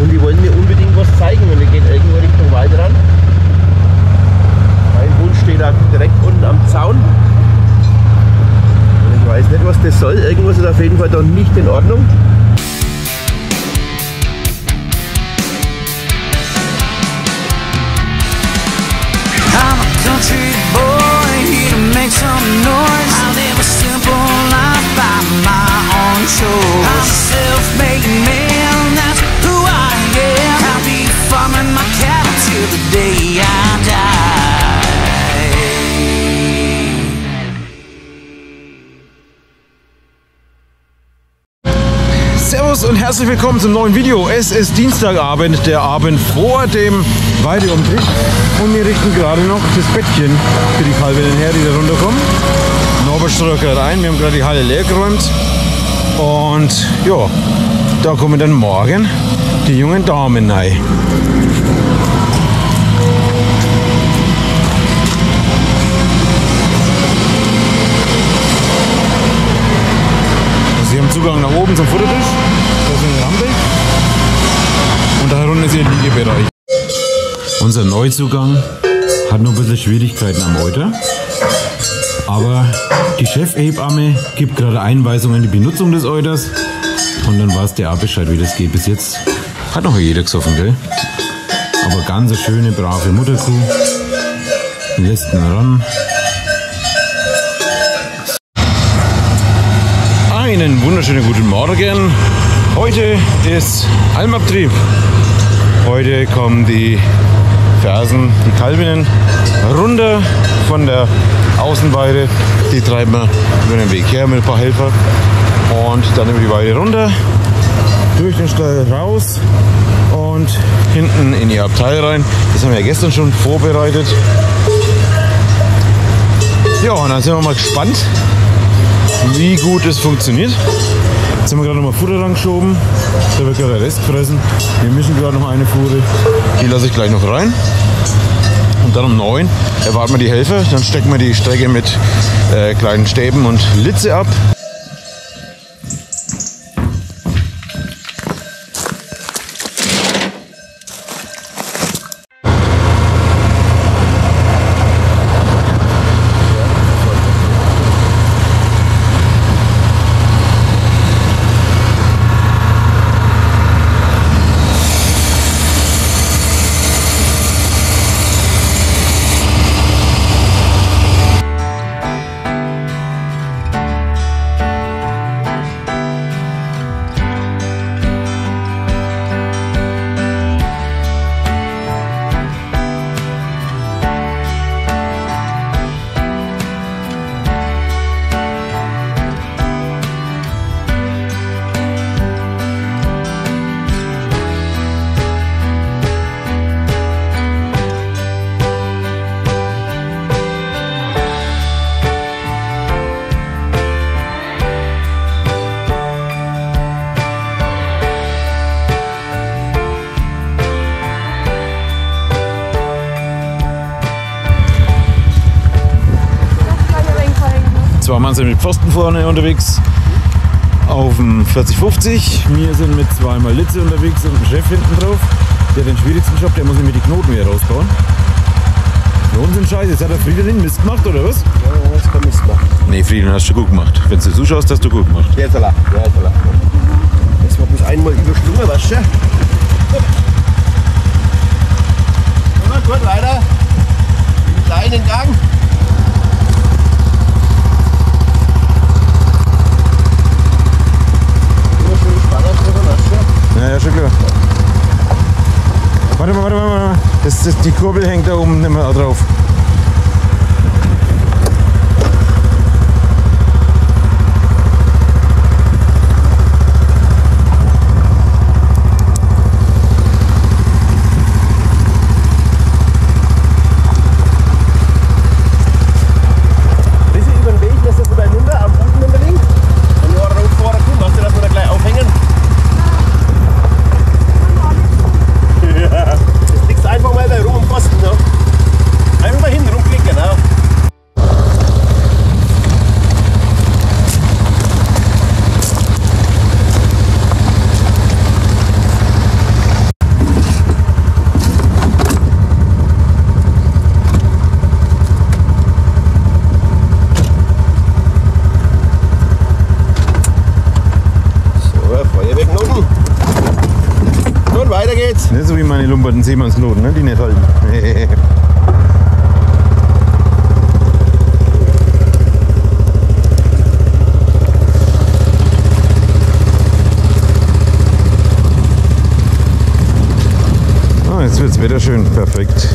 und die wollen mir unbedingt was zeigen und die gehen irgendwo Richtung Wald ran. Mein Hund steht da direkt unten am Zaun. Und ich weiß nicht, was das soll. Irgendwas ist auf jeden Fall doch nicht in Ordnung. Country boy, here to make some noise. I live a simple life by my own choice. I'm a self-made man, that's who I am. I'll be farming my cattle till the day I die. Servus und herzlich willkommen zum neuen Video. Es ist Dienstagabend, der Abend vor dem Weideumtritt. Und wir richten gerade noch das Bettchen für die Kalbinnen her, die da runterkommen. Norbert Ströcker rein, wir haben gerade die Halle leer geräumt. Und ja, da kommen dann morgen die jungen Damen rein. Sie haben Zugang nach oben zum Futtertisch. Da ist eine Rampe. Und da unten ist ihr Liegebereich. Unser Neuzugang hat noch ein bisschen Schwierigkeiten am Euter. Aber die Chefhebamme gibt gerade Einweisungen in die Benutzung des Euters. Und dann weiß der auch Bescheid, wie das geht. Bis jetzt hat noch jeder gesoffen, gell? Aber ganz eine schöne, brave Mutterkuh. Lässt ihn ran. Einen wunderschönen guten Morgen. Heute ist Almabtrieb. Heute kommen die Fersen, die Kalbinnen runter von der Außenweide. Die treiben wir über den Weg her mit ein paar Helfer. Und dann über die Weide runter, durch den Stall raus und hinten in ihr Abteil rein. Das haben wir ja gestern schon vorbereitet. Ja, und dann sind wir mal gespannt, wie gut es funktioniert. Jetzt haben wir gerade noch mal Futter rangeschoben. Da wird gerade der Rest gefressen. Wir mischen gerade noch eine Fuhre. Die lasse ich gleich noch rein. Und dann um 9 erwarten wir die Helfer. Dann stecken wir die Strecke mit kleinen Stäben und Litze ab. Zwei Mann sind mit Pfosten vorne unterwegs auf dem 4050. Wir sind mit zweimal Litze unterwegs und einem Chef hinten drauf. Der hat den schwierigsten Job, der muss nämlich die Knoten wieder rausbauen. Knoten sind scheiße. Jetzt hat der Friedel Mist gemacht, oder was? Ja, jetzt kann Mist machen. Nee, Friedel, hast du gut gemacht. Wenn du zuschaust, hast du gut gemacht. Jetzt Allah. Ja, jetzt Allah. Das wird mich einmal überschlungen, weißt du? Ja, gut, weiter. Einen kleinen Gang. Ja, ja, schon klar. Warte mal. Die Kurbel hängt da oben nicht mehr drauf. Einfach mal bei Rum und Posten, ne? Einfach weiter geht's. Nicht so wie meine lumperten Seemannsloten, ne? Die nicht halten. Ah, jetzt wird's wieder schön, perfekt.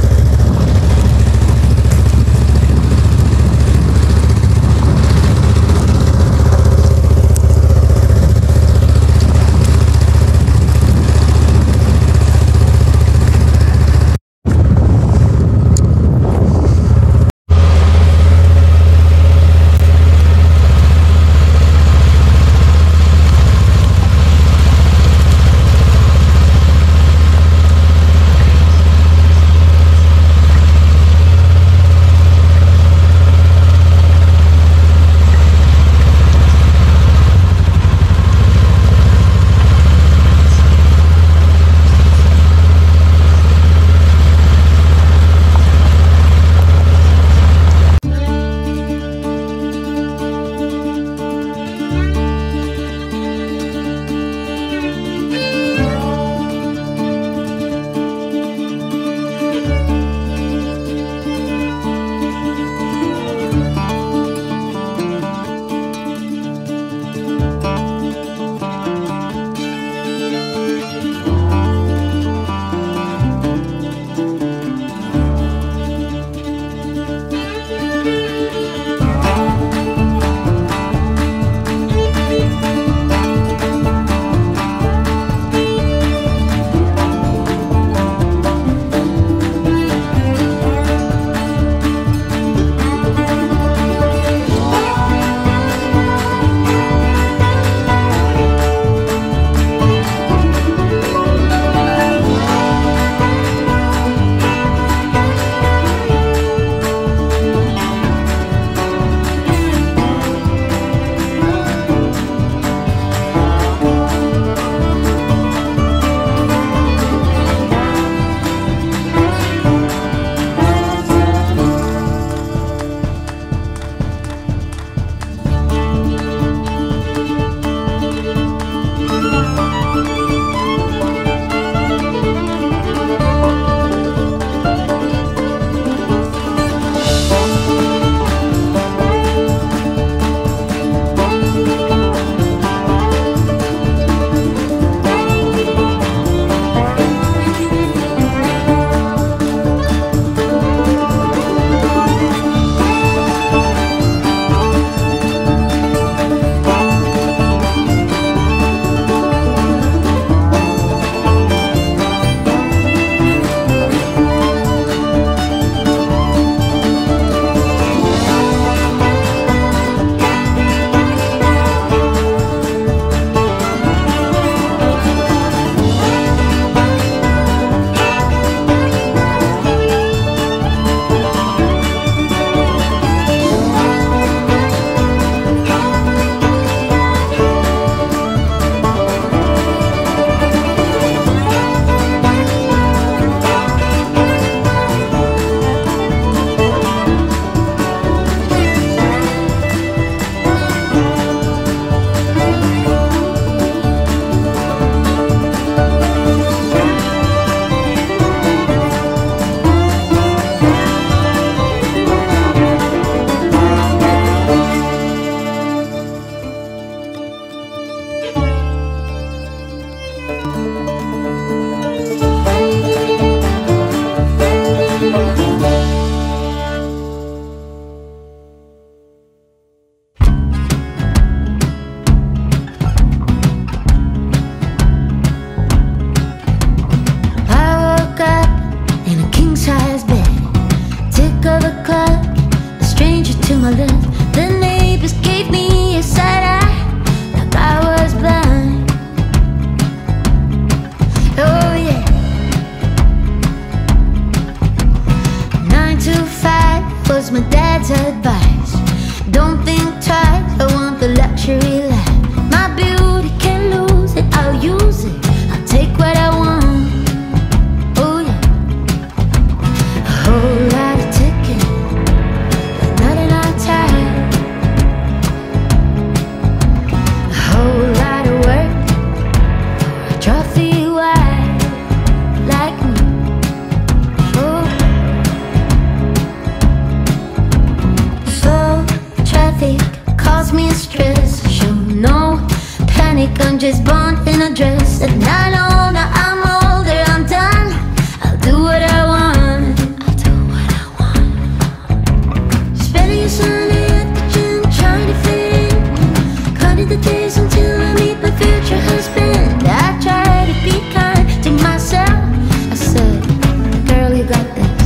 just born in a dress. And I know that I'm older, I'm done. I'll do what I want. I'll do what I want. Spending a Sunday at the gym, trying to fit in. Counting the days until I meet my future husband. I try to be kind to myself. I said, girl, you got this.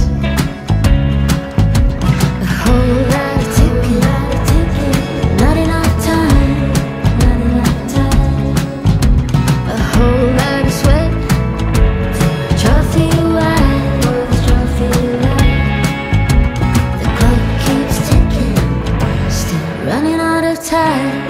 A whole lot of ticking, not enough time, not enough time. A whole lot of sweat, trophy wife, trophy wife. The clock keeps ticking, still running out of time.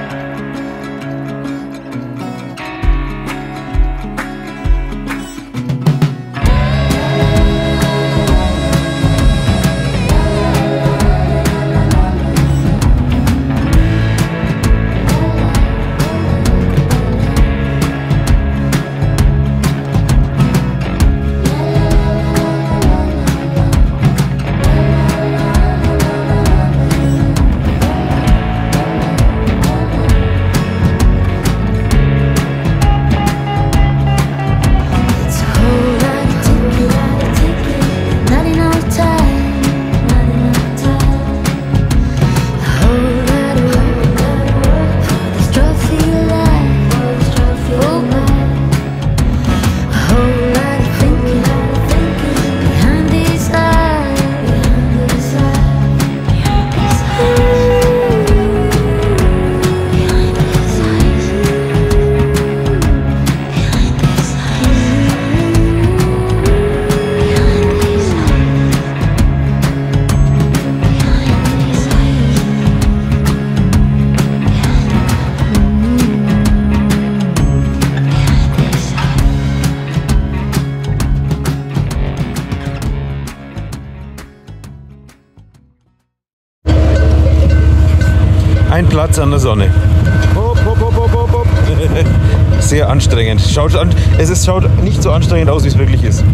Ein Platz an der Sonne. Hopp, hopp, hopp, hopp, hopp, hopp. Sehr anstrengend. Schaut nicht so anstrengend aus, wie es wirklich ist.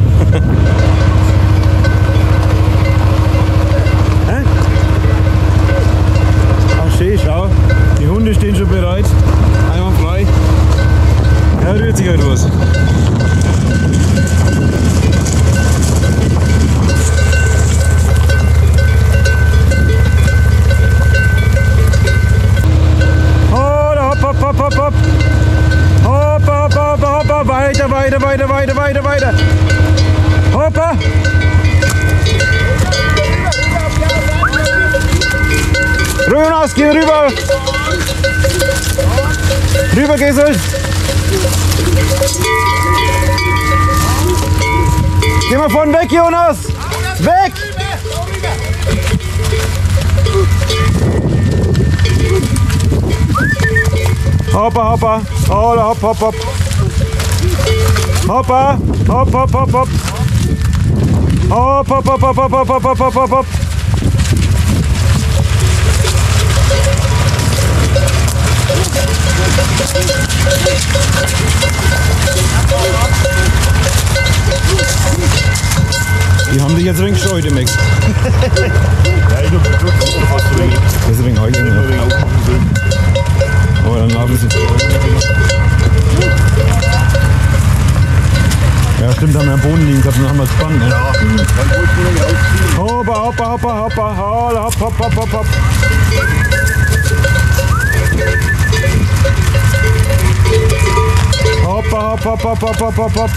Ach schön, schau. Die Hunde stehen schon bereit. Einwandfrei. Da rührt sich halt was. Hopp, hopp, hopp. Hopp, hopp, hopp, hopp, hopp. Weiter, weiter, weiter, weiter, weiter, weiter. Hoppa. Jonas, geh rüber. Rüber, Gesel. Geh mal von weg, Jonas. Weg. Hoppa, hoppa, holla, hopp, hopp, hopp. Hoppa, hopp, hopp, hopp, hopp. Hopp, hopp, hopp, hopp, hopp, hopp, hopp, hopp, hopp, hopp. Die haben dich jetzt ein wenig gescheut, im Ex. Das ist ein wenig Heiligen. Aber dann haben sie. Ja, stimmt, haben wir am Boden liegen, dann haben wir es spannend. Ne? Ja, hoppa, hoppa, hoppa, hoppa, holla, hopp, hopp, hopp, hopp, hopp. Hoppa, hopp, hopp, hopp, hopp, hopp, hopp, hopp.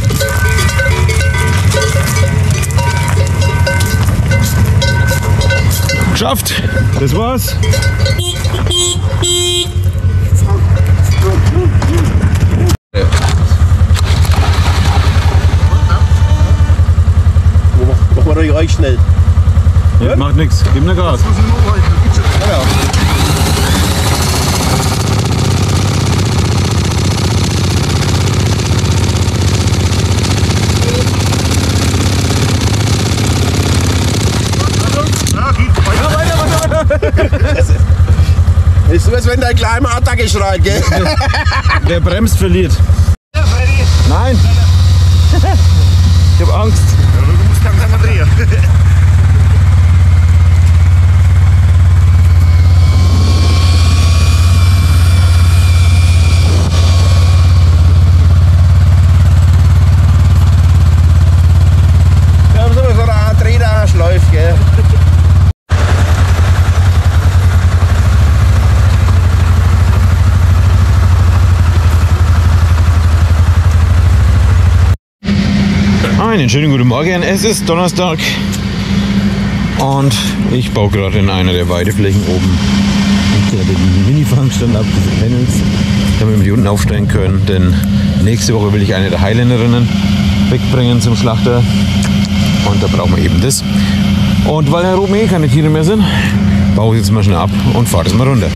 Geschafft! Das war's! Machen wir euch schnell. Ja, macht nichts, gib mir Gas. Ja. Ist so, als wenn dein kleiner Attacke schreit, gell? Wer bremst, verliert. Nein! Ich hab Angst. Ja, du musst langsam drehen. Einen schönen guten Morgen. Es ist Donnerstag und ich baue gerade in einer der Weideflächen oben den Mini-Fangstand ab, diese Panels, damit wir die unten aufstellen können. Denn nächste Woche will ich eine der Highlanderinnen wegbringen zum Schlachter und da brauchen wir eben das. Und weil hier oben eh keine Tiere mehr sind, baue ich jetzt mal schnell ab und fahre das mal runter.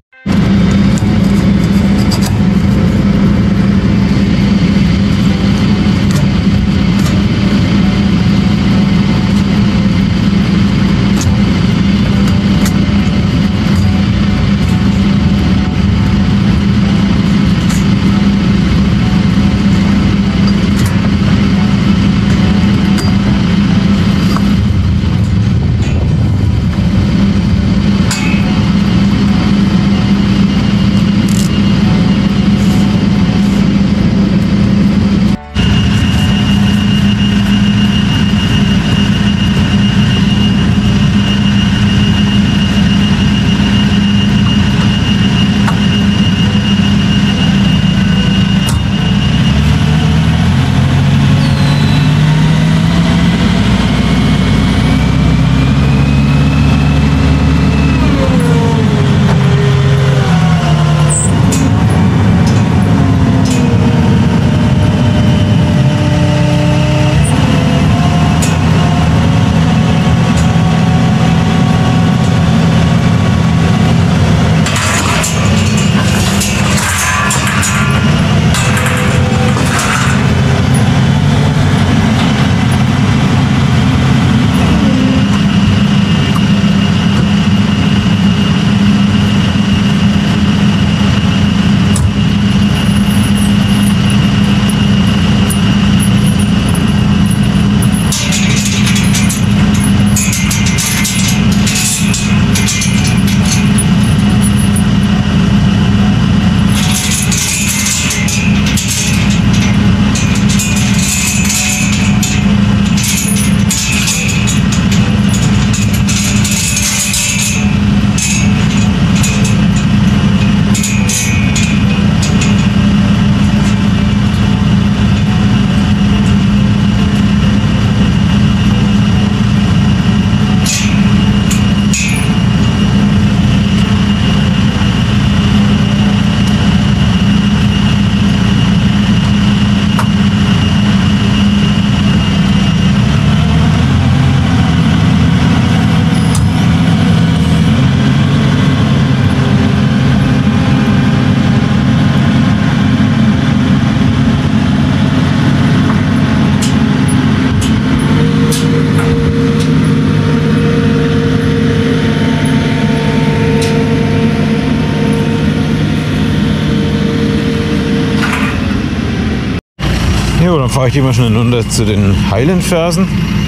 Jo, dann fahre ich die mal schnell runter zu den Highland-Fersen.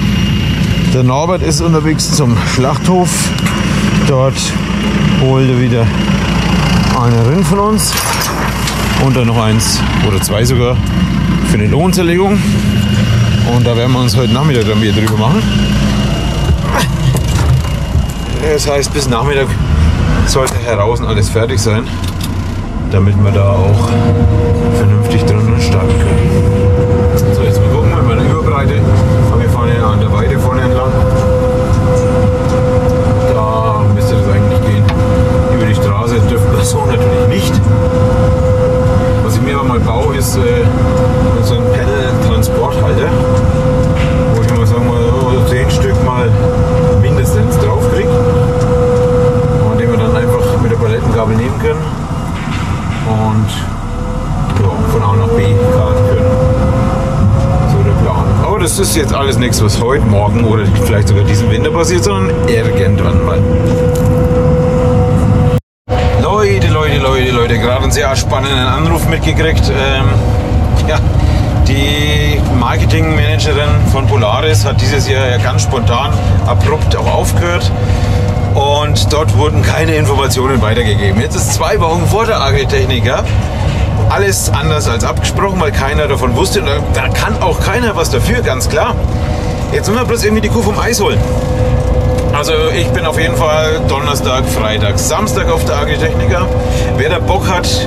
Der Norbert ist unterwegs zum Schlachthof. Dort holt er wieder eine Rind von uns und dann noch eins oder zwei sogar für eine Lohnzerlegung. Und da werden wir uns heute Nachmittag dann wieder drüber machen. Das heißt, bis Nachmittag sollte heraus alles fertig sein, damit wir da auch vernünftig drin starten können. So, jetzt mal gucken, in meiner Überbreite. Wir fahren ja an der Weide vorne entlang. Da müsste das eigentlich gehen. Über die Straße dürfen wir so natürlich nicht. Was ich mir aber mal baue, ist so ein Pedal-Transporthalter, wo ich mal sagen so 10 Stück mal mindestens drauf kriege. Und den wir dann einfach mit der Palettengabel nehmen können und ja, von A nach B karten können. So der Plan. Aber das ist jetzt alles nichts, was heute, morgen oder vielleicht sogar diesen Winter passiert, sondern irgendwann mal. Leute, gerade einen sehr spannenden Anruf mitgekriegt. Ja, die Marketingmanagerin von Polaris hat dieses Jahr ja ganz spontan, abrupt auch aufgehört. Und dort wurden keine Informationen weitergegeben. Jetzt ist 2 Wochen vor der Agritechnica. Alles anders als abgesprochen, weil keiner davon wusste. Und da kann auch keiner was dafür, ganz klar. Jetzt müssen wir bloß irgendwie die Kuh vom Eis holen. Also ich bin auf jeden Fall Donnerstag, Freitag, Samstag auf der Agritechnica. Wer da Bock hat,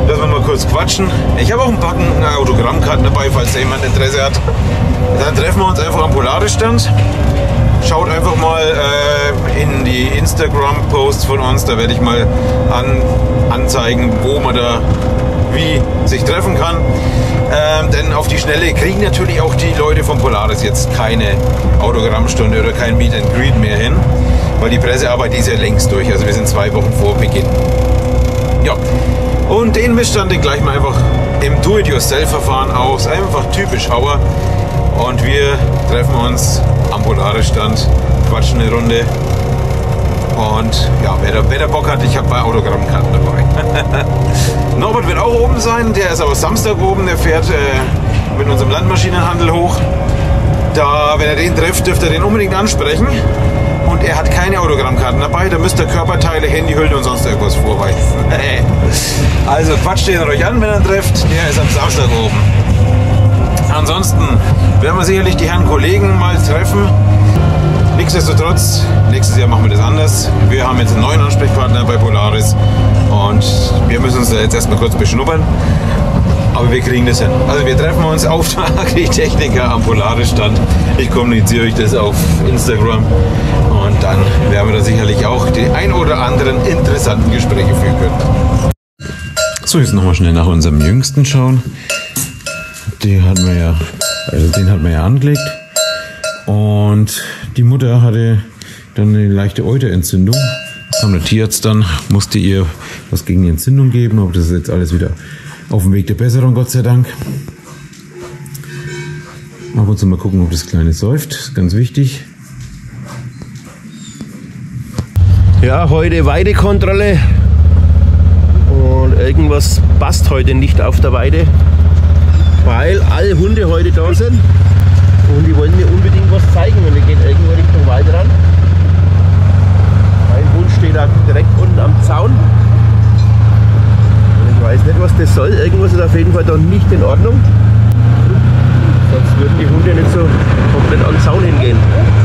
dass wir mal kurz quatschen. Ich habe auch ein Packen Autogrammkarten dabei, falls da jemand Interesse hat. Dann treffen wir uns einfach am Polaris-Stand. Schaut einfach mal in die Instagram-Posts von uns, da werde ich mal anzeigen, wo man da wie sich treffen kann. Denn auf die Schnelle kriegen natürlich auch die Leute von Polaris jetzt keine Autogrammstunde oder kein Meet and Greet mehr hin, weil die Pressearbeit ist ja längst durch, also wir sind 2 Wochen vor Beginn. Ja, und den Missstand, den gleichen wir einfach im Do-it-yourself-Verfahren aus, einfach typisch Hauer. Und wir treffen uns am Polaris-Stand, quatschen eine Runde. Und ja, wer da Bock hat, ich habe bei Autogrammkarten dabei. Norbert wird auch oben sein, der ist aber Samstag oben, der fährt mit unserem Landmaschinenhandel hoch. Da, wenn ihr den trifft, dürft ihr den unbedingt ansprechen. Und er hat keine Autogrammkarten dabei, da müsst ihr Körperteile, Handyhüllen und sonst irgendwas vorweisen. Also quatscht den euch an, wenn ihr ihn trefft, der ist am Samstag oben. Ansonsten werden wir sicherlich die Herren Kollegen mal treffen. Nichtsdestotrotz, nächstes Jahr machen wir das anders. Wir haben jetzt einen neuen Ansprechpartner bei Polaris und wir müssen uns da jetzt erstmal kurz beschnuppern. Aber wir kriegen das hin. Also wir treffen uns auf der Agritechnica am Polaris-Stand. Ich kommuniziere euch das auf Instagram und dann werden wir da sicherlich auch die ein oder anderen interessanten Gespräche führen können. So, jetzt nochmal schnell nach unserem Jüngsten schauen. Den hatten wir ja angelegt. Und die Mutter hatte dann eine leichte Euterentzündung. Kam der Tierarzt dann, musste ihr was gegen die Entzündung geben, aber das ist jetzt alles wieder auf dem Weg der Besserung, Gott sei Dank. Ab und zu mal gucken, ob das Kleine säuft, das ist ganz wichtig. Ja, heute Weidekontrolle und irgendwas passt heute nicht auf der Weide, weil alle Hunde heute da sind und die wollen mir unbedingt was zeigen und wir gehen irgendwo Richtung Wald ran. Mein Hund steht da direkt unten am Zaun. Ich weiß nicht, was das soll. Irgendwas ist auf jeden Fall da nicht in Ordnung. Sonst würden die Hunde nicht so komplett an den Zaun hingehen.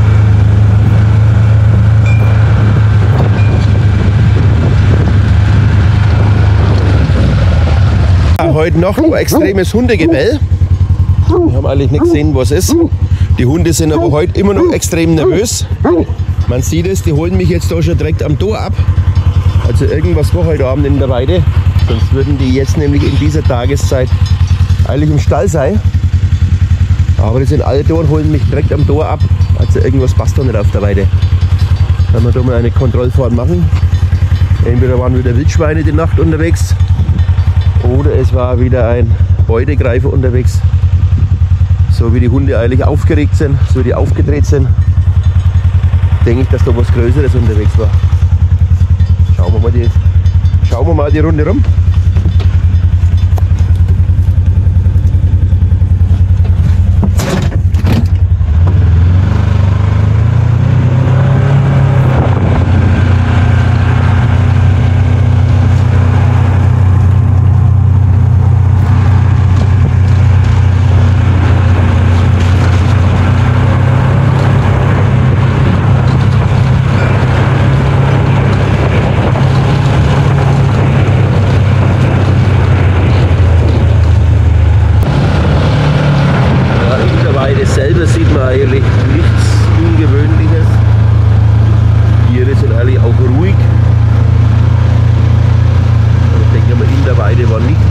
Heute noch ein extremes Hundegebell. Wir haben eigentlich nicht gesehen, was ist. Die Hunde sind aber heute immer noch extrem nervös. Man sieht es, die holen mich jetzt da schon direkt am Tor ab. Also irgendwas war heute Abend in der Weide. Sonst würden die jetzt nämlich in dieser Tageszeit eigentlich im Stall sein. Aber die sind alle da und holen mich direkt am Tor ab. Also irgendwas passt doch nicht auf der Weide. Wenn wir da mal eine Kontrollfahrt machen. Entweder waren wieder Wildschweine die Nacht unterwegs oder es war wieder ein Beutegreifer unterwegs. So wie die Hunde eigentlich aufgeregt sind, so wie die aufgedreht sind, denke ich, dass da was Größeres unterwegs war. Schauen wir mal die Runde rum. Selber sieht man eigentlich nichts Ungewöhnliches. Die Tiere sind eigentlich auch ruhig. Ich denke mal, in der Weide war nichts.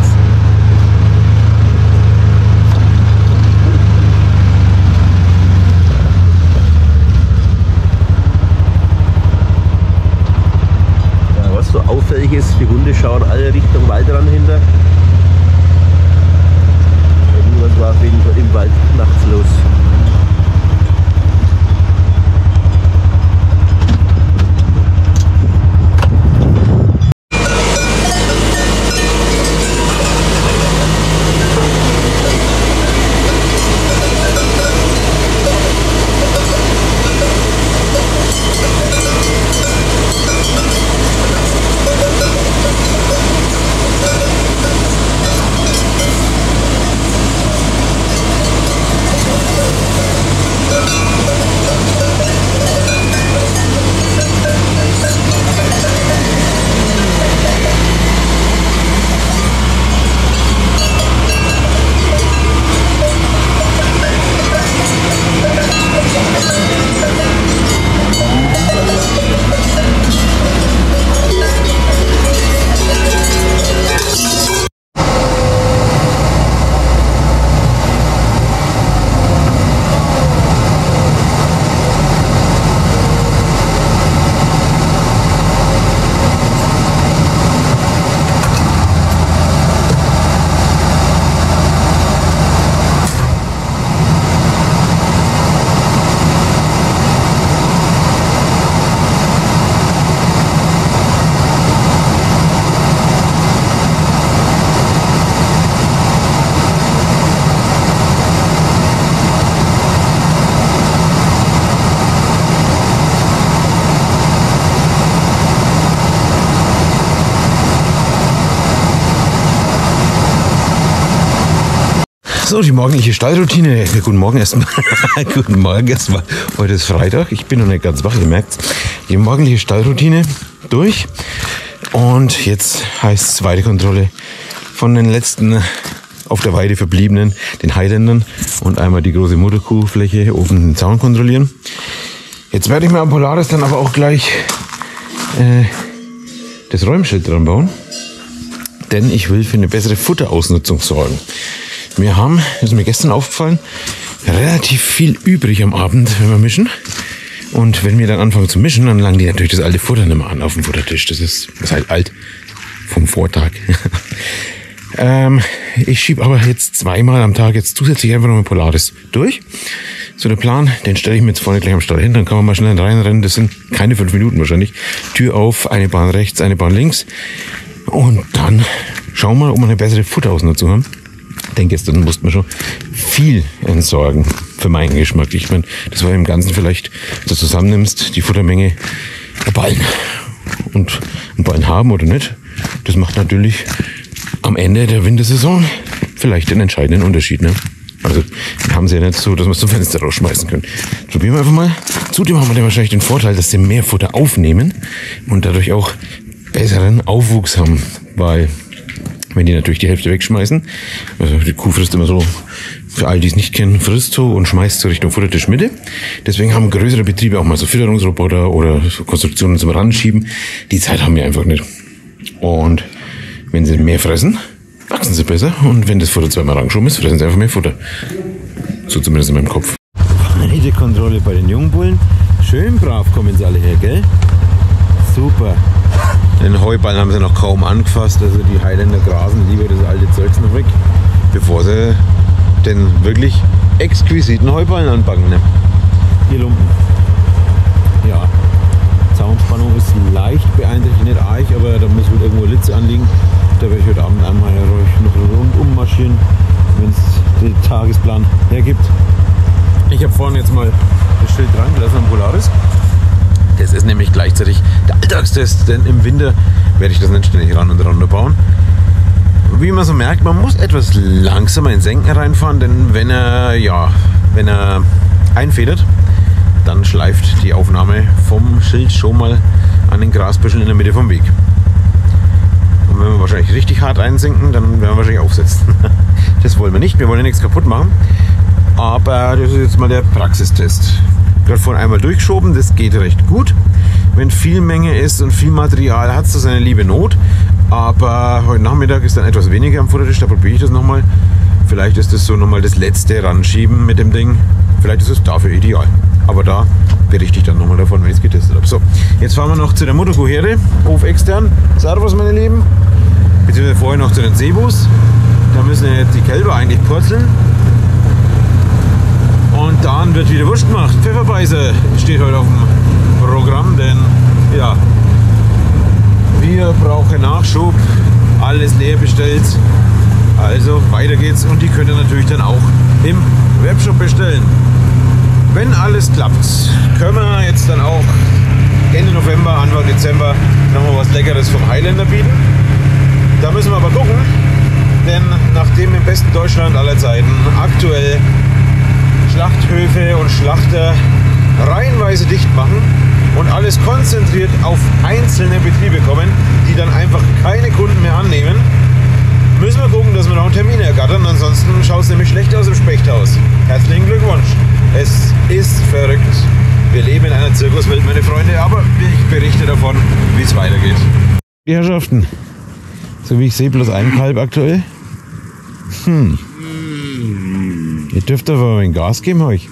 Ja, was so auffällig ist, die Hunde schauen alle Richtung Waldrand hinter. Irgendwas war auf jeden Fall im Wald nachts los. So, die morgendliche Stallroutine. Ja, guten Morgen erstmal. Guten Morgen erstmal. Heute ist Freitag. Ich bin noch nicht ganz wach, ihr merkt's. Die morgendliche Stallroutine durch. Und jetzt heißt es zweite Kontrolle von den letzten auf der Weide verbliebenen, den Highlandern. Und einmal die große Mutterkuhfläche oben den Zaun kontrollieren. Jetzt werde ich mir am Polaris dann aber auch gleich das Räumschild dran bauen. Denn ich will für eine bessere Futterausnutzung sorgen. Wir haben, das ist mir gestern aufgefallen, relativ viel übrig am Abend, wenn wir mischen. Und wenn wir dann anfangen zu mischen, dann langen die natürlich das alte Futter nicht mehr an auf dem Futtertisch. Das ist halt alt vom Vortag. Ich schiebe aber jetzt zweimal am Tag jetzt zusätzlich einfach noch einen Polaris durch. So der Plan, den stelle ich mir jetzt vorne gleich am Stall hin, dann kann man mal schnell reinrennen. Das sind keine 5 Minuten wahrscheinlich. Tür auf, eine Bahn rechts, eine Bahn links. Und dann schauen wir mal, ob wir eine bessere Futterausnutzung haben. Ich denke, gestern mussten wir schon viel entsorgen für meinen Geschmack. Ich meine, das war im Ganzen vielleicht, wenn du zusammennimmst, die Futtermenge der Ballen. Und einen Ballen haben oder nicht, das macht natürlich am Ende der Wintersaison vielleicht den entscheidenden Unterschied. Ne? Also wir haben sie ja nicht so, dass wir es zum Fenster rausschmeißen können. Probieren wir einfach mal. Zudem haben wir dann wahrscheinlich den Vorteil, dass sie mehr Futter aufnehmen und dadurch auch besseren Aufwuchs haben, weil wenn die natürlich die Hälfte wegschmeißen, also die Kuh frisst immer so, für all die es nicht kennen, frisst so und schmeißt so Richtung Futtertischmitte. Deswegen haben größere Betriebe auch mal so Fütterungsroboter oder so Konstruktionen zum Ranschieben. Die Zeit haben wir einfach nicht. Und wenn sie mehr fressen, wachsen sie besser. Und wenn das Futter zweimal rangeschoben ist, fressen sie einfach mehr Futter. So zumindest in meinem Kopf. Zweite Kontrolle bei den Jungbullen. Schön brav kommen sie alle her, gell? Super. Den Heuballen haben sie noch kaum angefasst, also die Highlander grasen lieber das alte Zeugs noch weg, bevor sie den wirklich exquisiten Heuballen anpacken. Ne? Hier Lumpen. Ja, Zaunspannung ist leicht beeinträchtigt, nicht arg, aber da muss wohl irgendwo Litze anliegen. Da werde ich heute Abend einmal noch rundum marschieren, wenn es den Tagesplan hergibt. Ich habe vorhin jetzt mal das Schild dran gelassen am Polaris. Das ist nämlich gleichzeitig der Alltagstest, denn im Winter werde ich das nicht ständig ran und runter bauen. Wie man so merkt, man muss etwas langsamer in Senken reinfahren, denn wenn er einfedert, dann schleift die Aufnahme vom Schild schon mal an den Grasbüscheln in der Mitte vom Weg. Und wenn wir wahrscheinlich richtig hart einsenken, dann werden wir wahrscheinlich aufsetzen. Das wollen wir nicht, wir wollen ja nichts kaputt machen. Aber das ist jetzt mal der Praxistest. Gerade vorhin einmal durchgeschoben, das geht recht gut. Wenn viel Menge ist und viel Material, hat es das eine liebe Not. Aber heute Nachmittag ist dann etwas weniger am Futtertisch, da probiere ich das nochmal. Vielleicht ist das so nochmal das letzte Ranschieben mit dem Ding. Vielleicht ist es dafür ideal. Aber da berichte ich dann nochmal davon, wenn ich es getestet habe. So, jetzt fahren wir noch zu der Mutterkuhherde, Hof extern. Servus meine Lieben. Beziehungsweise vorher noch zu den Sebus. Da müssen ja jetzt die Kälber eigentlich purzeln. Und dann wird wieder Wurst gemacht. Pfefferbeißer steht heute auf dem Programm, denn ja, wir brauchen Nachschub. Alles leer bestellt. Also weiter geht's und die könnt ihr natürlich dann auch im Webshop bestellen. Wenn alles klappt, können wir jetzt dann auch Ende November, Anfang Dezember nochmal was Leckeres vom Highlander bieten. Da müssen wir aber gucken, denn nachdem im besten Deutschland aller Zeiten aktuell Schlachthöfe und Schlachter reihenweise dicht machen und alles konzentriert auf einzelne Betriebe kommen, die dann einfach keine Kunden mehr annehmen, müssen wir gucken, dass wir noch einen Termin ergattern, ansonsten schaut es nämlich schlecht aus im Spechthaus. Herzlichen Glückwunsch. Es ist verrückt. Wir leben in einer Zirkuswelt, meine Freunde, aber ich berichte davon, wie es weitergeht. Die Herrschaften, so wie ich sehe, bloß ein Kalb aktuell. Ihr dürft aber ein Gas geben euch.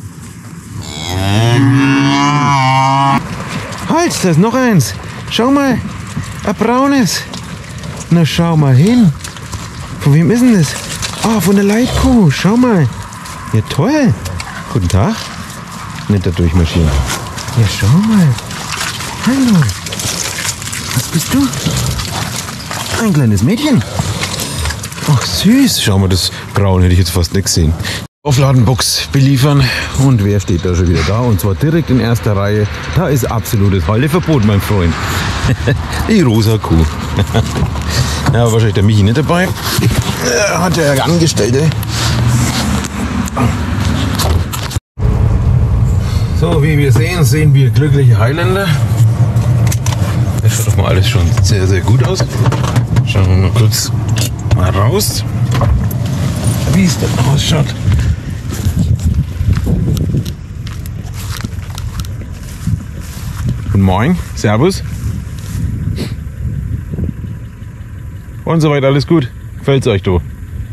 Halt, da ist noch eins. Schau mal, ein braunes. Na schau mal hin. Von wem ist denn das? Ah, von der Leitkuh. Schau mal. Ja, toll. Guten Tag. Nicht da durchmarschieren. Ja, schau mal. Hallo. Was bist du? Ein kleines Mädchen. Ach, süß. Schau mal, das Braun hätte ich jetzt fast nicht gesehen. Aufladenbox beliefern. Und wer steht da schon wieder da? Und zwar direkt in erster Reihe. Da ist absolutes Halteverbot, mein Freund. Die rosa Kuh. Ja, wahrscheinlich der Michi nicht dabei. Hat ja Angestellte. So, wie wir sehen wir glückliche Highlander. Das schaut doch mal alles schon sehr, sehr gut aus. Schauen wir mal kurz mal raus, wie es denn ausschaut. Guten Morgen, Servus. Und soweit alles gut? Gefällt's euch, du?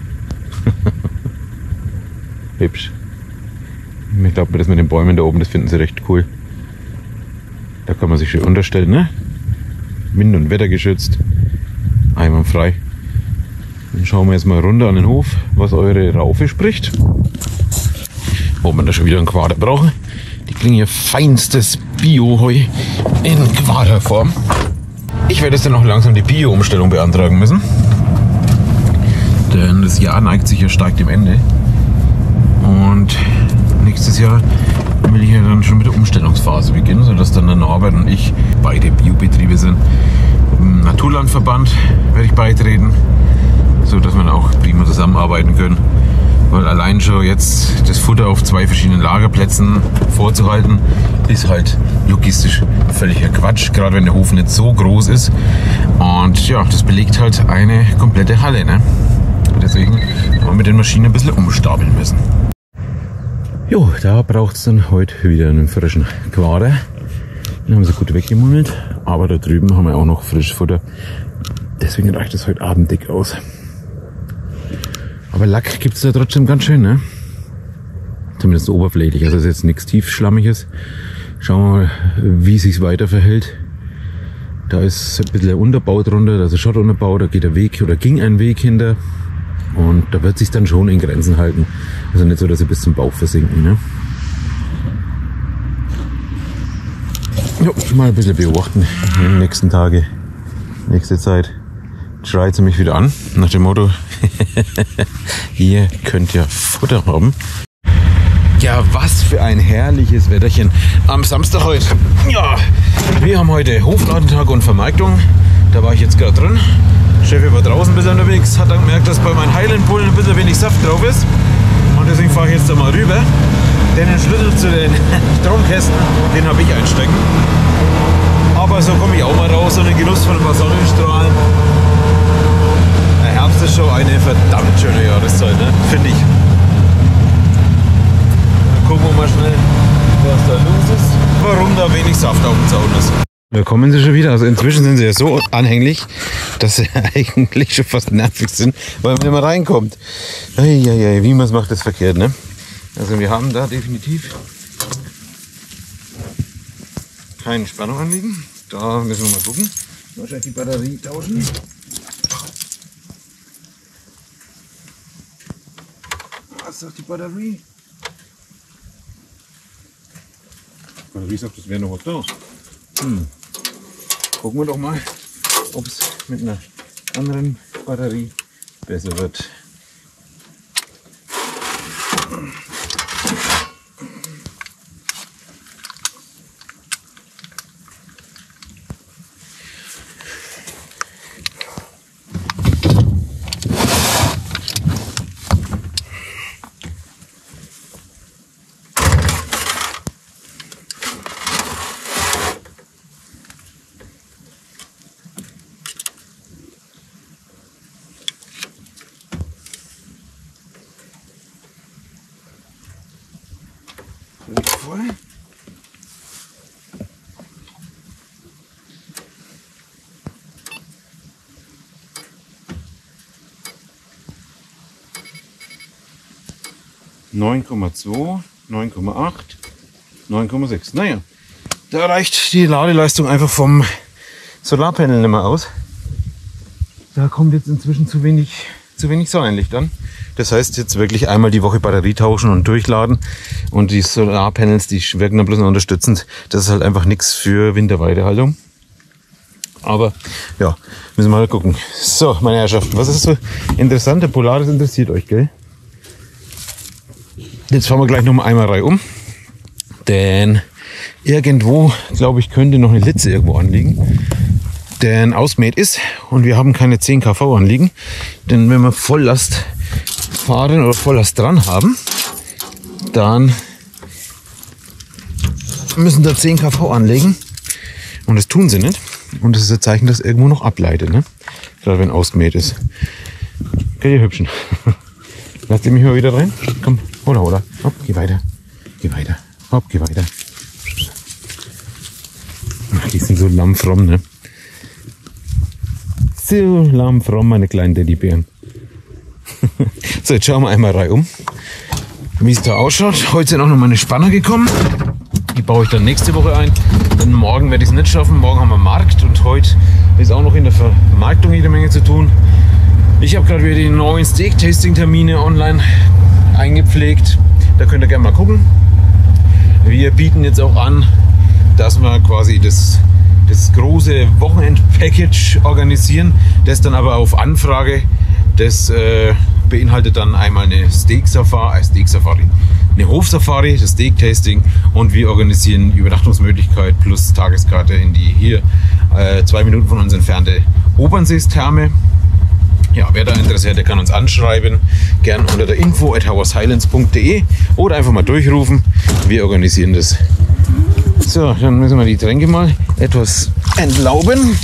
Hübsch. Ich glaube, das mit den Bäumen da oben, das finden sie recht cool. Da kann man sich schön unterstellen, ne? Wind- und Wetter geschützt. Einwandfrei. Dann schauen wir jetzt mal runter an den Hof, was eure Raufe spricht. Ob wir da schon wieder einen Quader brauchen. Die kriegen hier feinstes Bio-Heu in Quaderform. Ich werde jetzt dann auch langsam die Bio-Umstellung beantragen müssen. Denn das Jahr neigt sich ja stark dem Ende. Und nächstes Jahr will ich ja dann schon mit der Umstellungsphase beginnen, sodass dann der Norbert und ich beide Biobetriebe sind. Im Naturlandverband werde ich beitreten, sodass wir auch prima zusammenarbeiten können. Weil allein schon jetzt das Futter auf 2 verschiedenen Lagerplätzen vorzuhalten, ist halt logistisch völliger Quatsch, gerade wenn der Hof nicht so groß ist. Und ja, das belegt halt eine komplette Halle, ne? Deswegen haben wir mit den Maschinen ein bisschen umstapeln müssen. Jo, da braucht es dann heute wieder einen frischen Quader. Den haben sie gut weggemummelt, aber da drüben haben wir auch noch frisches Futter. Deswegen reicht es heute Abend dick aus. Aber Lack gibt es da trotzdem ganz schön, ne? Zumindest oberflächlich, also ist jetzt nichts tiefschlammiges. Schauen wir mal, wie sich's weiter verhält. Da ist ein bisschen der Unterbau drunter, also Schottunterbau, da geht der Weg oder ging ein Weg hinter. Und da wird sich dann schon in Grenzen halten. Also nicht so, dass sie bis zum Bauch versinken, ne? Jo, mal ein bisschen beobachten in den nächsten Tagen, nächste Zeit. Schreit sie mich wieder an, nach dem Motto, ihr könnt ja Futter haben. Ja, was für ein herrliches Wetterchen am Samstag heute. Ja, wir haben heute Hofladentag und Vermarktung. Da war ich jetzt gerade drin. Der Chef war draußen ein bisschen unterwegs, hat dann gemerkt, dass bei meinen Highland-Bullen ein bisschen wenig Saft drauf ist. Und deswegen fahre ich jetzt da mal rüber. Denn den Schlüssel zu den Stromkästen, den habe ich einstecken. Aber so komme ich auch mal raus und den Genuss von ein paar Sonnenstrahlen. Der Herbst ist schon eine verdammt schöne Jahreszeit, ne? Finde ich. Dann gucken wir mal schnell, was da los ist. Warum da wenig Saft auf dem Zaun ist. Da kommen sie schon wieder. Also inzwischen sind sie ja so anhänglich, dass sie eigentlich schon fast nervig sind, weil man immer reinkommt. Eieiei, wie man es macht, ist verkehrt, ne? Also wir haben da definitiv keine Spannung anliegen. Da müssen wir mal gucken. Wahrscheinlich die Batterie tauschen. Was sagt die Batterie? Die Batterie sagt, das wäre noch was da. Gucken wir doch mal, ob es mit einer anderen Batterie besser wird. Voll. (9,2, 9,8, 9,6). Naja, da reicht die Ladeleistung einfach vom Solarpanel nicht mehr aus. Da kommt jetzt inzwischen zu wenig Sonnenlicht an. Das heißt jetzt wirklich einmal die Woche Batterie tauschen und durchladen. Und die Solarpanels, die wirken dann bloß noch unterstützend. Das ist halt einfach nichts für Winterweidehaltung. Aber ja, müssen wir mal gucken. So, meine Herrschaften, was ist so interessant? Der Polaris interessiert euch, gell? Jetzt fahren wir gleich noch einmal reihum. Denn irgendwo, glaube ich, könnte noch eine Litze irgendwo anliegen. Denn ausmäht ist und wir haben keine 10 kV anliegen. Denn wenn wir Volllast fahren oder Volllast dran haben, dann müssen da 10 kV anlegen. Und das tun sie nicht. Und das ist ein Zeichen, dass irgendwo noch ableitet, ne? Gerade wenn ausgemäht ist. Okay, ihr Hübschen. Lasst ihr mich mal wieder rein? Komm, hola. Hopp, geh weiter. Hopp, geh weiter. Ach, die sind so lammfromm, ne? So lammfromm, meine kleinen Teddybären. So, jetzt schauen wir einmal reihum, wie es da ausschaut. Heute sind auch noch meine Spanner gekommen. Die baue ich dann nächste Woche ein. Denn morgen werde ich es nicht schaffen. Morgen haben wir Markt und heute ist auch noch in der Vermarktung jede Menge zu tun. Ich habe gerade wieder die neuen Steak-Tasting-Termine online eingepflegt. Da könnt ihr gerne mal gucken. Wir bieten jetzt auch an, dass wir quasi das große Wochenend-Package organisieren. Das dann aber auf Anfrage. Das beinhaltet dann einmal eine Steak-Safari, eine Hofsafari, das Steak-Tasting und wir organisieren Übernachtungsmöglichkeit plus Tageskarte in die hier 2 Minuten von uns entfernte Obernseestherme. Ja, wer da Interesse hat, der kann uns anschreiben, gern unter der info@howershighlands.de oder einfach mal durchrufen. Wir organisieren das. So, dann müssen wir die Tränke mal etwas entlauben.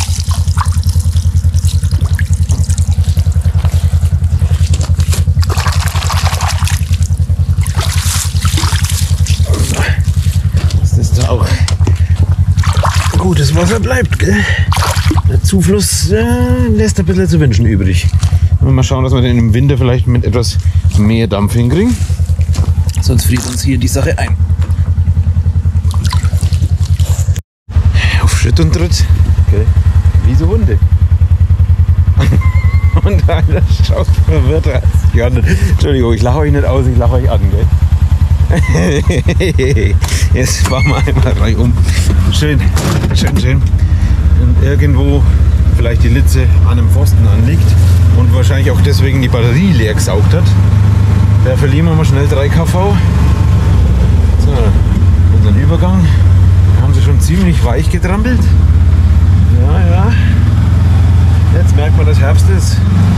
Auch gutes Wasser bleibt, gell? Der Zufluss lässt ein bisschen zu wünschen übrig. Mal schauen, dass wir den im Winter vielleicht mit etwas mehr Dampf hinkriegen. Sonst friert uns hier die Sache ein. Auf Schritt und Tritt, gell? Wie so Hunde. Und einer schaut verwirrt aus. Ja, Entschuldigung, ich lache euch nicht aus, ich lache euch an, gell? Jetzt fahren wir einmal reihum. Schön. Und irgendwo vielleicht die Litze an einem Pfosten anliegt und wahrscheinlich auch deswegen die Batterie leer gesaugt hat. Da verlieren wir mal schnell 3 kV. So, unseren Übergang. Da haben sie schon ziemlich weich getrampelt. Ja. Jetzt merkt man, dass Herbst ist.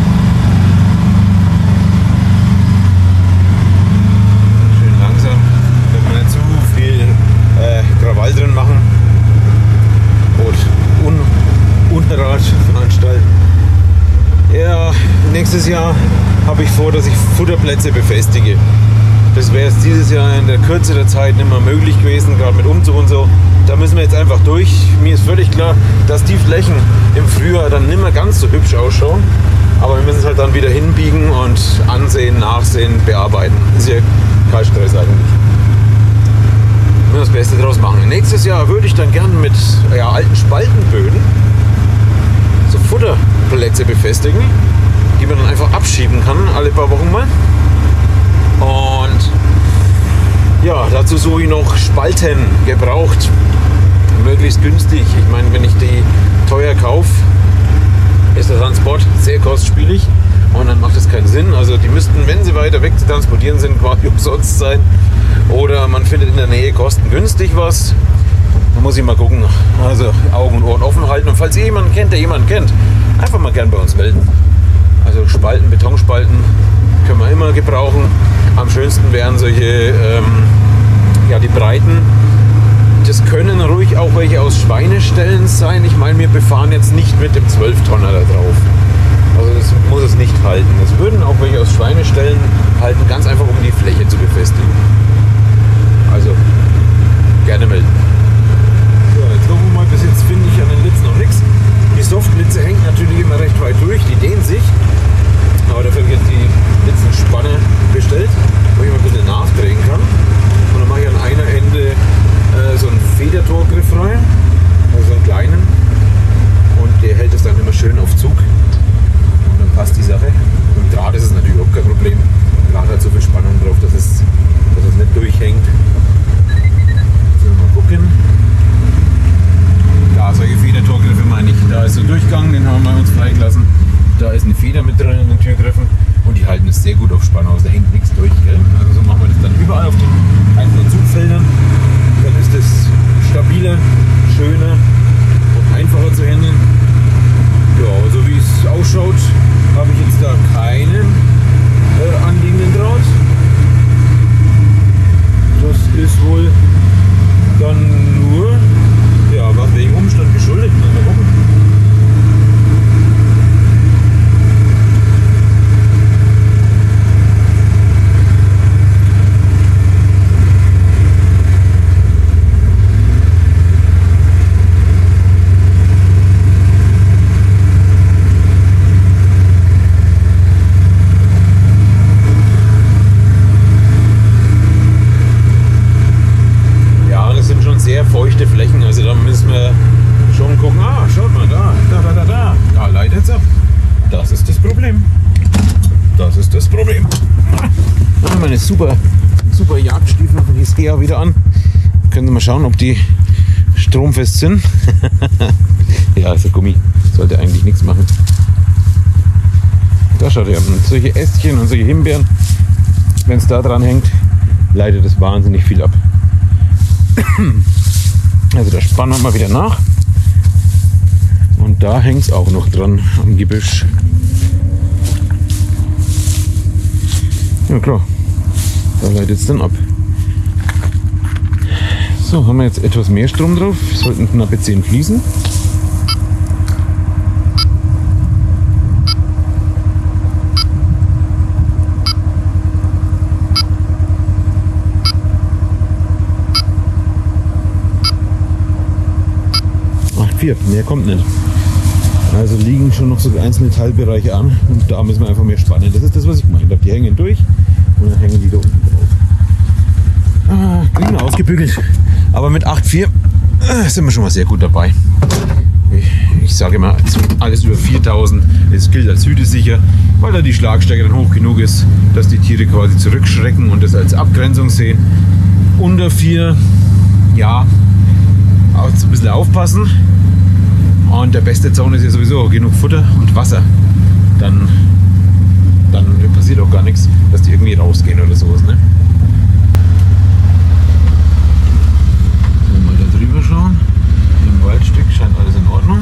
Krawall drin machen und Unrat veranstalten. Ja, nächstes Jahr habe ich vor, dass ich Futterplätze befestige. Das wäre jetzt dieses Jahr in der Kürze der Zeit nicht mehr möglich gewesen, gerade mit Umzug und so. Da müssen wir jetzt einfach durch. Mir ist völlig klar, dass die Flächen im Frühjahr dann nicht mehr ganz so hübsch ausschauen. Aber wir müssen es halt dann wieder hinbiegen und ansehen, nachsehen, bearbeiten. Ist ja kein Stress eigentlich. Das Beste draus machen. Nächstes Jahr würde ich dann gerne mit alten Spaltenböden so Futterplätze befestigen, die man dann einfach abschieben kann, alle paar Wochen mal. Und ja, dazu suche ich noch Spalten gebraucht, möglichst günstig. Ich meine, wenn ich die teuer kaufe, ist der Transport sehr kostspielig und dann macht es keinen Sinn. Also die müssten, wenn sie weiter weg zu transportieren sind, quasi umsonst sein. Oder man findet in der Nähe kostengünstig was. Da muss ich mal gucken. Also Augen und Ohren offen halten. Und falls ihr jemanden kennt, der jemanden kennt, einfach mal gern bei uns melden. Also Spalten, Betonspalten können wir immer gebrauchen. Am schönsten wären solche, die Breiten. Das können ruhig auch welche aus Schweineställen sein. Ich meine, wir befahren jetzt nicht mit dem 12-Tonner da drauf. Also das muss es nicht halten. Es würden auch welche aus Schweineställen halten, ganz einfach um die Fläche zu befestigen. Also gerne melden. So, jetzt gucken wir mal, bis jetzt finde ich an den Litzen noch nichts. Die Softlitze hängt natürlich immer recht weit durch, die dehnen sich. Aber dafür habe ich jetzt die Litzenspanne bestellt, wo ich mal ein bisschen nachdrehen kann. Und dann mache ich an einer Ende so einen Federtorgriff rein, also so einen kleinen. Und der hält es dann immer schön auf Zug. Und dann passt die Sache. Und Draht ist es natürlich auch kein Problem. Draht hat so viel Spannung drauf, dass es feuchte Flächen. Also da müssen wir schon gucken. Ah, schaut mal, da leitet es ab. Das ist das Problem. Das ist das Problem. Da haben wir eine super Jagdstiefel von Isea wieder an. Können Sie mal schauen, ob die stromfest sind. Ja, ist ein Gummi. Sollte eigentlich nichts machen. Da schaut ihr, solche Ästchen und solche Himbeeren, wenn es da dran hängt, leitet es wahnsinnig viel ab. Also da spannen wir mal wieder nach. Und da hängt es auch noch dran am Gebüsch. Ja klar, da leitet es dann ab. So, haben wir jetzt etwas mehr Strom drauf. Sollten knappe 10 fließen. Mehr kommt nicht. Also liegen schon noch so einzelne Teilbereiche an und da müssen wir einfach mehr spannen. Das ist das, was ich gemeint habe. Die hängen durch und dann hängen die da unten drauf. Kriegen wir ausgebügelt. Aber mit 8,4 sind wir schon mal sehr gut dabei. Ich sage immer, alles über 4000, das gilt als hütesicher, weil da die Schlagstärke dann hoch genug ist, dass die Tiere quasi zurückschrecken und das als Abgrenzung sehen. Unter 4, ja, auch ein bisschen aufpassen. Und der beste Zaun ist ja sowieso genug Futter und Wasser. Dann passiert auch gar nichts, dass die irgendwie rausgehen oder sowas. Ne? Mal da drüber schauen. Im Waldstück scheint alles in Ordnung.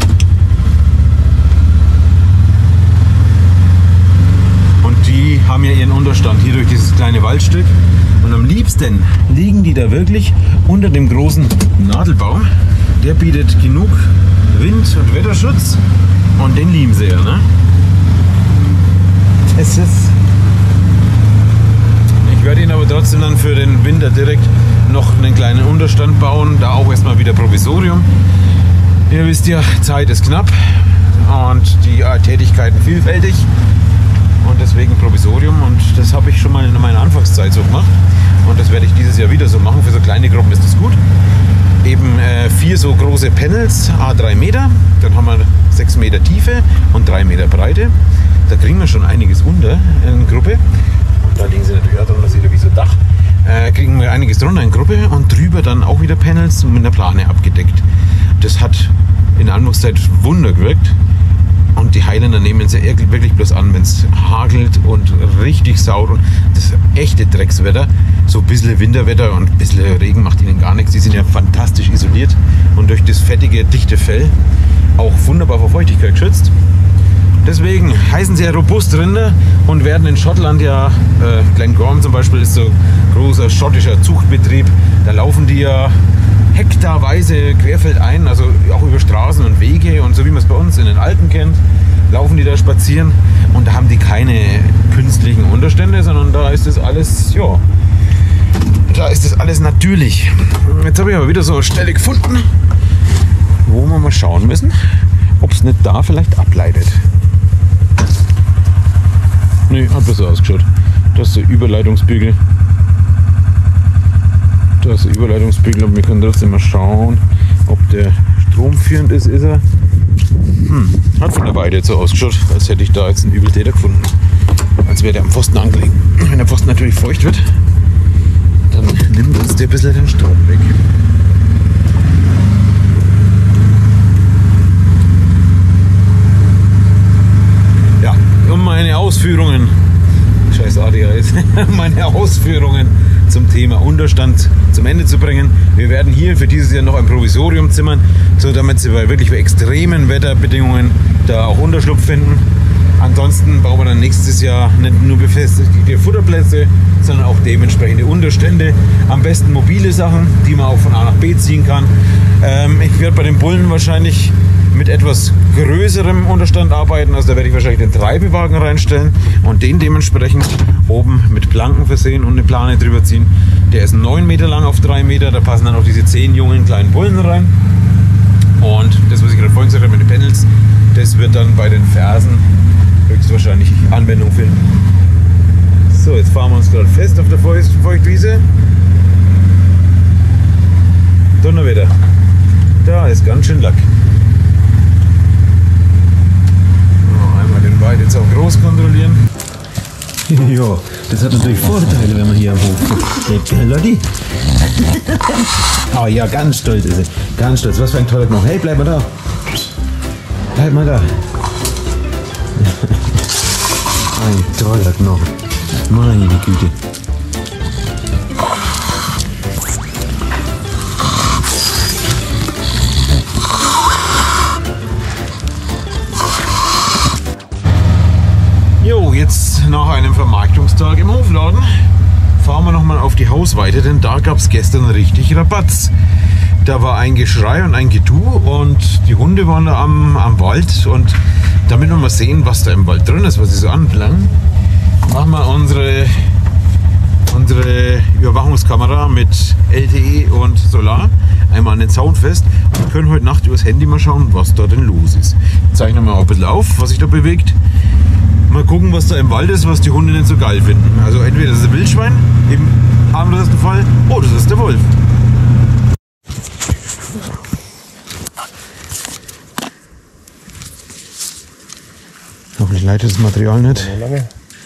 Und die haben ja ihren Unterstand hier durch dieses kleine Waldstück. Und am liebsten liegen die da wirklich unter dem großen Nadelbaum. Der bietet genug Wind- und Wetterschutz und den lieben sie ja, ne? Ich werde ihn aber trotzdem dann für den Winter direkt noch einen kleinen Unterstand bauen, da auch erstmal wieder Provisorium. Ihr wisst ja, Zeit ist knapp und die Tätigkeiten vielfältig und deswegen Provisorium und das habe ich schon mal in meiner Anfangszeit so gemacht und das werde ich dieses Jahr wieder so machen. Für so kleine Gruppen ist das gut. Eben 4 so große Panels, A3 Meter, dann haben wir 6 Meter Tiefe und 3 Meter Breite. Da kriegen wir schon einiges unter in Gruppe. Und da liegen sie natürlich auch drunter, seht ihr wie so Dach. Kriegen wir einiges drunter in Gruppe und drüber dann auch wieder Panels mit einer Plane abgedeckt. Das hat in der Anfangszeit Wunder gewirkt. Und die Highlander nehmen es ja wirklich bloß an, wenn es hagelt und richtig saut und das echte Dreckswetter. So ein bisschen Winterwetter und ein bisschen Regen macht ihnen gar nichts. Die sind ja fantastisch isoliert und durch das fettige, dichte Fell auch wunderbar vor Feuchtigkeit geschützt. Deswegen heißen sie ja Robustrinder und werden in Schottland ja, Glengorm zum Beispiel ist so ein großer schottischer Zuchtbetrieb. Da laufen die ja hektarweise querfeldein, also auch über Straßen und Wege und so wie man es bei uns in den Alpen kennt, laufen die da spazieren und da haben die keine künstlichen Unterstände, sondern da ist das alles, ja, da ist das alles natürlich. Jetzt habe ich aber wieder so eine Stelle gefunden, wo wir mal schauen müssen, ob es nicht da vielleicht ableitet. Ne, hat besser ausgeschaut. Das ist so Überleitungsbügel. Da ist der Überleitungsbügel und wir können trotzdem mal schauen, ob der stromführend ist. Ist er? Hat von der Weide jetzt so ausgeschaut, als hätte ich da jetzt einen Übeltäter gefunden. Als wäre der am Pfosten angelegt. Wenn der Pfosten natürlich feucht wird, dann nimmt uns der ein bisschen den Strom weg. Ja, um meine Ausführungen, scheiß ADHS, meine Ausführungen zum Thema Unterstand zum Ende zu bringen. Wir werden hier für dieses Jahr noch ein Provisorium zimmern, so damit sie wirklich bei extremen Wetterbedingungen da auch Unterschlupf finden. Ansonsten bauen wir dann nächstes Jahr nicht nur befestigte Futterplätze, sondern auch dementsprechende Unterstände. Am besten mobile Sachen, die man auch von A nach B ziehen kann. Ich werde bei den Bullen wahrscheinlich mit etwas größerem Unterstand arbeiten. Also da werde ich wahrscheinlich den Treibewagen reinstellen und den dementsprechend oben mit Planken versehen und eine Plane drüber ziehen. Der ist 9 Meter lang auf 3 Meter. Da passen dann auch diese 10 jungen kleinen Bullen rein. Und das, was ich gerade vorhin gesagt habe mit den Panels, das wird dann bei den Fersen höchstwahrscheinlich Anwendung finden. So, jetzt fahren wir uns gerade fest auf der Feuchtwiese. Dann ist ganz schön Lack. So, einmal den Wald jetzt auch groß kontrollieren. Ja, das hat natürlich Vorteile, wenn man hier am Hof lebt. Lotti? Oh ja, ganz stolz ist sie. Ganz stolz. Was für ein toller Knochen. Hey, bleib mal da. Bleib mal da. Ein toller Knochen. Meine Güte. Jo, jetzt nach einem Vermarktungstag im Hofladen fahren wir nochmal auf die Hausweite, denn da gab es gestern richtig Rabatz. Da war ein Geschrei und ein Getu und die Hunde waren da am Wald, und damit wir mal sehen, was da im Wald drin ist, was sie so anbelangt, machen wir unsere Überwachungskamera mit LTE und Solar einmal an den Zaun fest und können heute Nacht übers Handy mal schauen, was da denn los ist. Zeichnen wir mal ein bisschen auf, was sich da bewegt. Mal gucken, was da im Wald ist, was die Hunde nicht so geil finden. Also entweder das ist ein Wildschwein, im harmlosesten Fall, oder das ist der Wolf. Hoffentlich leitet das Material nicht. Lange.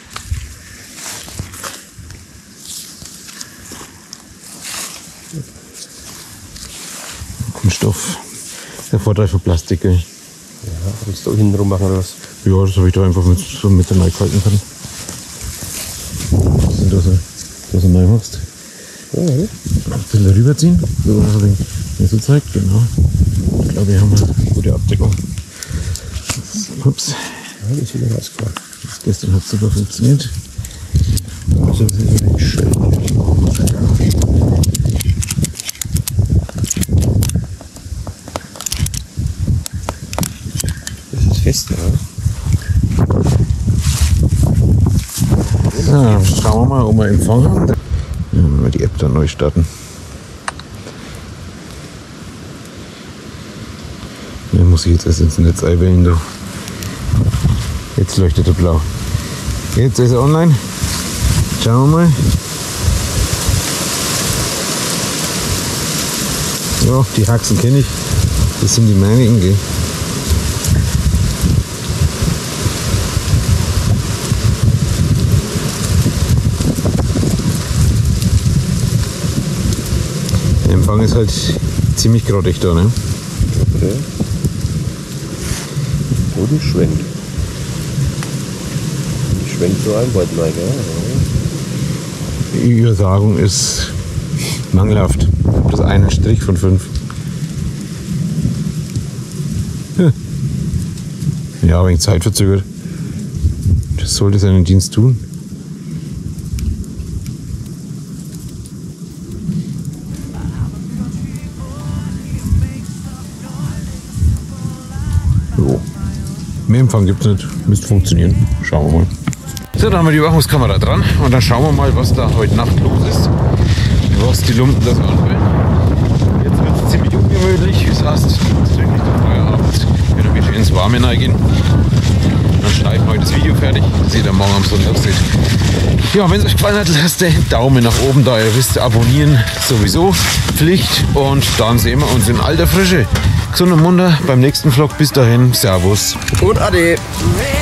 Kunststoff. Der Vorteil von Plastik, gell? Ja, willst du hinten rum machen oder was? Ja, das habe ich da einfach mit der Nike halten können. Was sind das neu machst? Ja, ja. Ein bisschen rüberziehen, so wie es so zeigt, genau. Ich glaube, hier haben wir eine gute Abdeckung. Ups. Ja, das ist wieder rausgefahren. Gestern hat es sogar funktioniert. Also, das ist nicht schön. Das ist fest, ja. So, schauen wir mal, ob wir Empfang haben. Ja, wenn wir die App dann neu starten. Ja, muss ich jetzt erst ins Netz einwählen. Da. Jetzt leuchtet er blau. Jetzt ist er online. Schauen wir mal. Ja, die Haxen kenne ich. Das sind die meinigen, gell? Der Empfang ist halt ziemlich grottig da, ne? Okay. Und schwenkt. Schwenkt so ein Wald rein, ja. Die Übertragung ist mangelhaft. Das ist einen Strich von 5. Ja, ein wenig Zeit verzögert. Das sollte seinen Dienst tun. Jo. Mehr Empfang gibt es nicht. Müsste funktionieren. Schauen wir mal. So, dann haben wir die Überwachungskamera dran und dann schauen wir mal, was da heute Nacht los ist. Was die Lumpen da so anfällt. Jetzt wird es ziemlich ungemütlich, das heißt, es ist wirklich der Feierabend. Wir können wieder ins Warme reingehen. Dann schneiden wir heute das Video fertig, das ihr dann morgen am Sonntag seht. Ja, wenn es euch gefallen hat, lasst den Daumen nach oben da. Ihr wisst, abonnieren sowieso Pflicht, und dann sehen wir uns in alter Frische. Gesund und munter beim nächsten Vlog. Bis dahin, Servus Und Ade. Red